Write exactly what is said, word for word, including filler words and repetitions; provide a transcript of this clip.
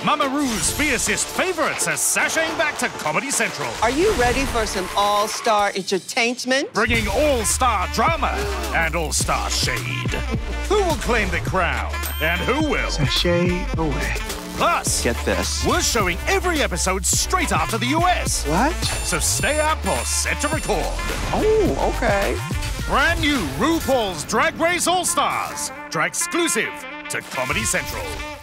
Mama Ru's fiercest favorites are sashaying back to Comedy Central. Are you ready for some all-star entertainment? Bringing all-star drama and all-star shade. Who will claim the crown and who will? Sashay away. Plus, Get this. we're showing every episode straight after the U S. What? So stay up or set to record. Oh, okay. Brand new RuPaul's Drag Race All-Stars. Drag exclusive to Comedy Central.